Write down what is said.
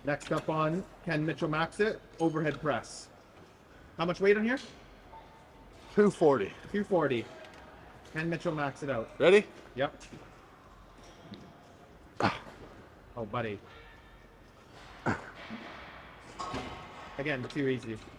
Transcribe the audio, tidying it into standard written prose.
Next up on Ken Mitchell Max It, overhead press. How much weight on here? 240. 240. Ken Mitchell Max It out. Ready? Yep. Oh, buddy. Again, too easy.